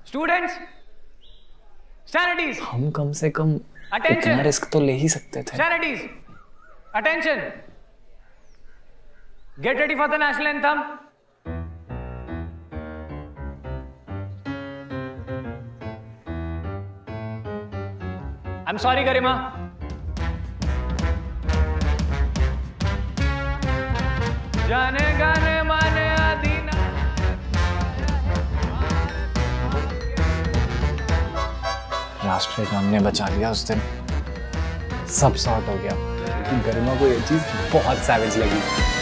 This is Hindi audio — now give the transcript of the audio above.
Students, sanities. हम कम से कम इतना रिस्क तो ले ही सकते थे। Sanities, attention, get ready for the national anthem. I am sorry Garima. जाने गाने माने आदीना। राष्ट्रीय गान ने बचा लिया उस दिन, सब सॉर्ट हो गया। लेकिन गरिमा को ये चीज बहुत सैवेज लगी।